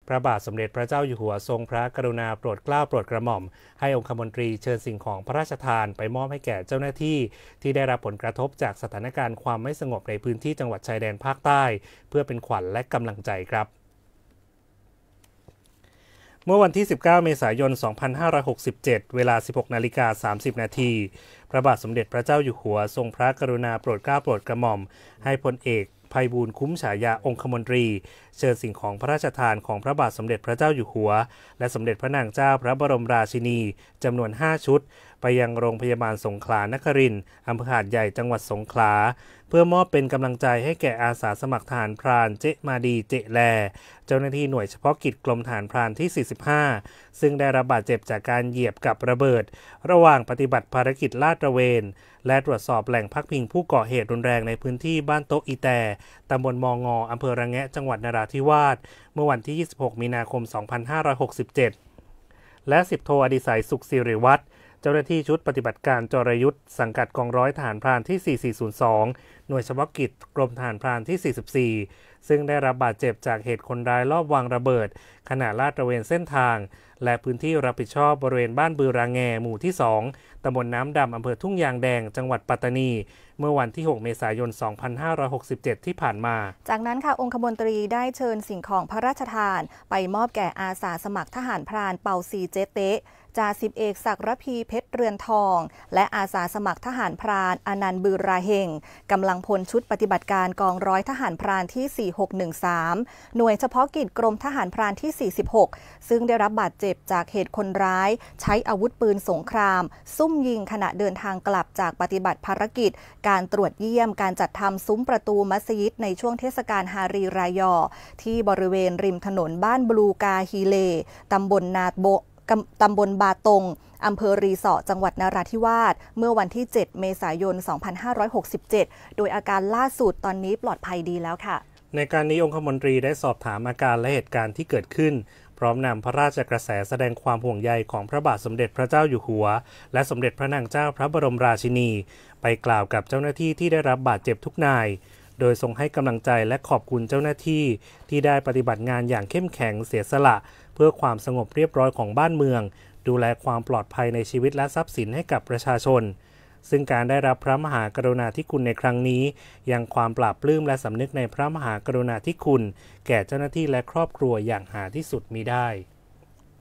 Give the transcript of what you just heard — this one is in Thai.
พระบาทสมเด็จพระเจ้าอยู่หัวทรงพระกรุณาโปรดเกล้าโปรดกระหม่อมให้องคมนตรีเชิญสิ่งของพระราชทานไปมอบให้แก่เจ้าหน้าที่ที่ได้รับผลกระทบจากสถานการณ์ความไม่สงบในพื้นที่จังหวัดชายแดนภาคใต้เพื่อเป็นขวัญและกำลังใจครับเมื่อวันที่ 19 เมษายน 2567 เวลา 16:30 นาทีพระบาทสมเด็จพระเจ้าอยู่หัวทรงพระกรุณาโปรดเกล้าโปรดกระหม่อมให้พลเอกไพบูลย์คุ้มฉายาองคมนตรีเชิญสิ่งของพระราชทานของพระบาทสมเด็จพระเจ้าอยู่หัวและสมเด็จพระนางเจ้าพระบรมราชินีจำนวน 5 ชุดไปยังโรงพยาบาลสงขลานครินทร์อำเภอหาดใหญ่จังหวัดสงขลาเพื่อมอบเป็นกำลังใจให้แก่อาสาสมัครทหารพรานเจมาดีเจแลเจ้าหน้าที่หน่วยเฉพาะกิจกรมทหารพรานที่ 45 ซึ่งได้รับบาดเจ็บจากการเหยียบกับระเบิดระหว่างปฏิบัติภารกิจลาดตระเวนและตรวจสอบแหล่งพักพิงผู้ก่อเหตุรุนแรงในพื้นที่บ้านโต๊ะอีแตตำบลมองออำเภอระแงะจังหวัดนราธิวาสเมื่อวันที่ 26 มีนาคม 2567 และ10 โทอดิศัยสุขศิริวัฒน์เจ้าหน้าที่ชุดปฏิบัติการจรยุทธ์สังกัดกองร้อยทหารพรานที่ 4402 หน่วยเฉพาะกิจกรมทหารพรานที่ 44 ซึ่งได้รับบาดเจ็บจากเหตุคนร้ายลอบวางระเบิดขณะลาดตระเวนเส้นทางและพื้นที่รับผิดชอบบริเวณบ้านบือรางแงหมู่ที่ 2 ตำบลน้ำดำอำเภอทุ่งยางแดงจังหวัดปัตตานีเมื่อวันที่ 6 เมษายน 2567 ที่ผ่านมาจากนั้นค่ะองคมนตรีได้เชิญสิ่งของพระราชทานไปมอบแก่อาสาสมัครทหารพรานเป่าซีเจเตะจ่าสิบเอกศักดิ์ระพีเพชรเรือนทองและอาสาสมัครทหารพรานอนันต์บือราเฮงกำลังพลชุดปฏิบัติการกองร้อยทหารพรานที่ 4613 หน่วยเฉพาะกิจกรมทหารพรานที่ 46 ซึ่งได้รับบาดเจ็บจากเหตุคนร้ายใช้อาวุธปืนสงครามซุ่มยิงขณะเดินทางกลับจากปฏิบัติภารกิจการตรวจเยี่ยมการจัดทำซุ้มประตูมัสยิดในช่วงเทศกาลฮารีรายอที่บริเวณริมถนนบ้านบลูกาฮีเลตำบลบาตงอำเภอรีสอร์ทจังหวัดนราธิวาสเมื่อวันที่ 7 เมษายน 2567 โดยอาการล่าสุดตอนนี้ปลอดภัยดีแล้วค่ะในการนี้องคมนตรีได้สอบถามอาการและเหตุการณ์ที่เกิดขึ้นพร้อมนำพระราชกระแสแสดงความห่วงใยของพระบาทสมเด็จพระเจ้าอยู่หัวและสมเด็จพระนางเจ้าพระบรมราชินีไปกล่าวกับเจ้าหน้าที่ที่ได้รับบาดเจ็บทุกนายโดยทรงให้กำลังใจและขอบคุณเจ้าหน้าที่ที่ได้ปฏิบัติงานอย่างเข้มแข็งเสียสละเพื่อความสงบเรียบร้อยของบ้านเมืองดูแลความปลอดภัยในชีวิตและทรัพย์สินให้กับประชาชนซึ่งการได้รับพระมหากรุณาธิคุณในครั้งนี้ยังความปราบปลื้มและสำนึกในพระมหากรุณาธิคุณแก่เจ้าหน้าที่และครอบครัวอย่างหาที่สุดมิได้